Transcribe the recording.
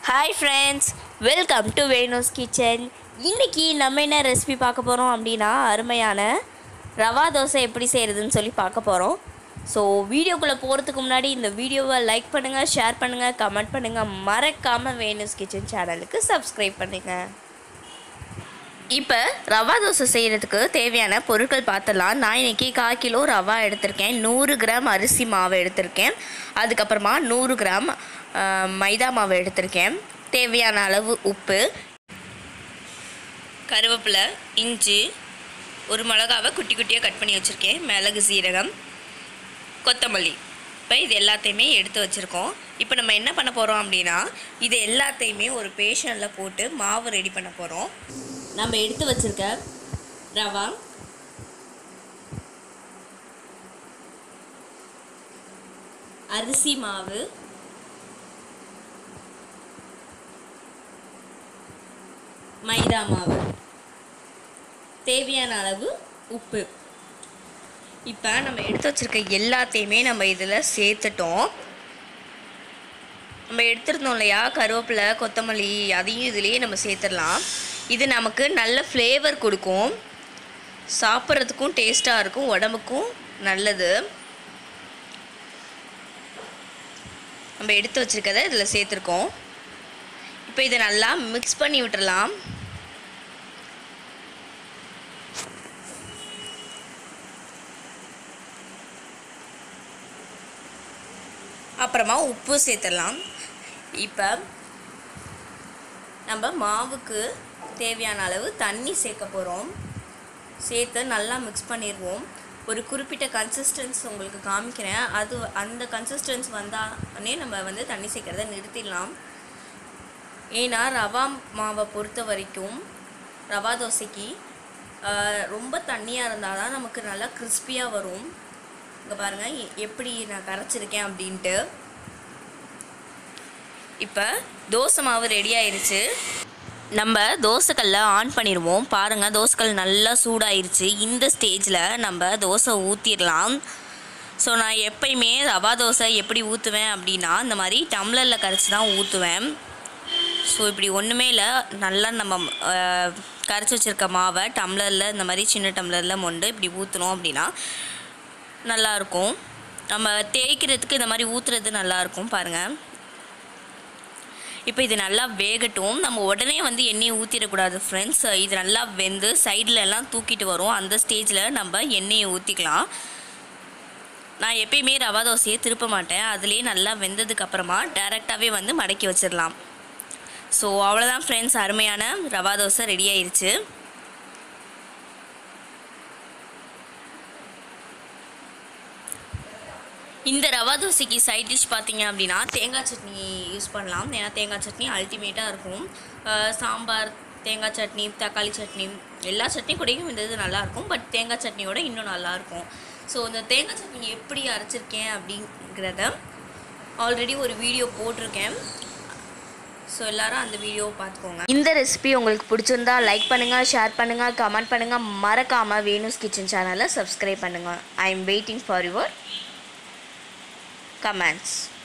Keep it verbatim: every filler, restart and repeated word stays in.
Hi friends, welcome to Venu's Kitchen. இன்னைக்கு நம்ம என்ன ரெசிபி பார்க்க போகிறோம் அப்படின்னா அருமையான ரவா தோசை எப்படி செய்கிறதுன்னு சொல்லி பார்க்க போகிறோம். ஸோ வீடியோக்குள்ளே போகிறதுக்கு முன்னாடி இந்த வீடியோவை லைக் பண்ணுங்கள், ஷேர் பண்ணுங்கள், கமெண்ட் பண்ணுங்கள், மறக்காமல் வேணுஸ் கிச்சன் சேனலுக்கு சப்ஸ்கிரைப் பண்ணுங்கள். இப்போ ரவா தோசை செய்கிறதுக்கு தேவையான பொருட்கள் பார்த்துடலாம். நான் இன்றைக்கி கால் கிலோ ரவா எடுத்திருக்கேன், நூறு கிராம் அரிசி மாவு எடுத்திருக்கேன், அதுக்கப்புறமா நூறு கிராம் மைதா மாவு எடுத்திருக்கேன், தேவையான அளவு உப்பு, கருவேப்பிலை, இஞ்சி, ஒரு மிளகாவை குட்டி குட்டியாக கட் பண்ணி வச்சுருக்கேன், மிளகு, சீரகம், கொத்தமல்லி. இப்போ இது எல்லாத்தையுமே எடுத்து வச்சுருக்கோம். இப்போ நம்ம என்ன பண்ண போகிறோம் அப்படின்னா இது எல்லாத்தையுமே ஒரு பேஷனில் போட்டு மாவு ரெடி பண்ண போகிறோம். நம்ம எடுத்து வச்சுருக்க ரவா, அரிசி மாவு, மைதா மாவு, தேவையான அளவு உப்பு. இப்போ நம்ம எடுத்து வச்சுருக்க எல்லாத்தையுமே நம்ம இதில் சேர்த்துட்டோம். நம்ம எடுத்துருந்தோம் இல்லையா கருவேப்பிலை, கொத்தமல்லி, அதையும் இதுலேயே நம்ம சேர்த்துடலாம். இது நமக்கு நல்ல ஃப்ளேவர் கொடுக்கும், சாப்பிட்றதுக்கும் டேஸ்ட்டாக இருக்கும், உடம்புக்கும் நல்லது. நம்ம எடுத்து வச்சுருக்கதை இதில் சேர்த்துருக்கோம். இப்போ இதை நல்லா மிக்ஸ் பண்ணி விட்டுடலாம். அப்புறமா உப்பு சேர்த்துடலாம். இப்போ நம்ம மாவுக்கு தேவையான அளவு தண்ணி சேர்க்க போகிறோம். சேர்த்து நல்லா மிக்ஸ் பண்ணிடுவோம். ஒரு குறிப்பிட்ட கன்சிஸ்டன்ஸ் உங்களுக்கு காமிக்கிறேன், அது அந்த கன்சிஸ்டன்ஸ் வந்தாலே நம்ம வந்து தண்ணி சேர்க்கிறத நிறுத்திடலாம். ஏன்னா ரவா மாவை பொறுத்த வரைக்கும் ரவா தோசைக்கு ரொம்ப தண்ணியாக இருந்தால் தான் நமக்கு நல்லா கிறிஸ்பியாக வரும். இங்கே பாருங்கள் எப்படி நான் கரைச்சிருக்கேன் அப்படின்ட்டு. இப்போ தோசை மாவு ரெடி ஆயிடுச்சு. நம்ம தோசைக்கல்லை ஆன் பண்ணிடுவோம். பாருங்கள் தோசைக்கல் நல்லா சூடாயிருச்சு. இந்த ஸ்டேஜில் நம்ம தோசை ஊற்றிடலாம். ஸோ நான் எப்பயுமே ரவா தோசை எப்படி ஊற்றுவேன் அப்படின்னா இந்த மாதிரி டம்ளரில் கரைச்சி தான் ஊற்றுவேன். ஸோ இப்படி ஒன்றுமே இல்லை, நல்லா நம்ம கரைச்சி வச்சுருக்க மாவை டம்ளரில் இந்த மாதிரி சின்ன டம்ளரில் மொண்டு இப்படி ஊற்றணும் அப்படின்னா நல்லாயிருக்கும். நம்ம தேய்க்கிறதுக்கு இந்த மாதிரி ஊற்றுறது நல்லாயிருக்கும். பாருங்கள் இப்போ இது நல்லா வேகட்டும். நம்ம உடனே வந்து எண்ணெயை ஊற்றிடக்கூடாது ஃப்ரெண்ட்ஸ். இது நல்லா வெந்து சைடில் எல்லாம் தூக்கிட்டு வரும். அந்த ஸ்டேஜில் நம்ம எண்ணெயை ஊற்றிக்கலாம். நான் எப்பயுமே ரவா தோசையை திருப்ப மாட்டேன். அதுலேயே நல்லா வெந்ததுக்கப்புறமா டைரெக்டாகவே வந்து மடக்கி வச்சிடலாம். ஸோ அவ்வளோதான் ஃப்ரெண்ட்ஸ், அருமையான ரவா தோசை ரெடி ஆயிடுச்சு. இந்த ரவா தோசைக்கு சைட் டிஷ் பார்த்தீங்க அப்படின்னா தேங்காய் சட்னி யூஸ் பண்ணலாம். ஏன்னா தேங்காய் சட்னி அல்டிமேட்டாக இருக்கும். சாம்பார், தேங்காய் சட்னி, தக்காளி சட்னி, எல்லா சட்னி கூடயும் இந்த இது நல்லாயிருக்கும். பட் தேங்காய் சட்னியோட இன்னும் நல்லாயிருக்கும். ஸோ இந்த தேங்காய் சட்னி எப்படி அரைச்சிருக்கேன் அப்படிங்கிறத ஆல்ரெடி ஒரு வீடியோ போட்டிருக்கேன். ஸோ எல்லோரும் அந்த வீடியோவை பார்த்துக்கோங்க. இந்த ரெசிபி உங்களுக்கு பிடிச்சிருந்தா லைக் பண்ணுங்கள், ஷேர் பண்ணுங்கள், கமெண்ட் பண்ணுங்கள், மறக்காமல் வேணுஸ் கிச்சன் சேனலை சப்ஸ்கிரைப் பண்ணுங்கள். I am waiting for your comments.